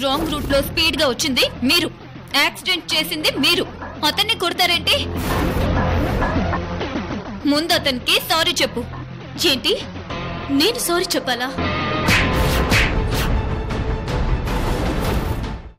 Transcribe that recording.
Wrong route లో speed గా వచ్చింది మీరు, యాక్సిడెంట్ చేసింది మీరు. అతన్ని కొడతారేంటి? ముందు అతనికి సారీ చెప్పు. ఏంటి, నేను సారీ చెప్పాలా?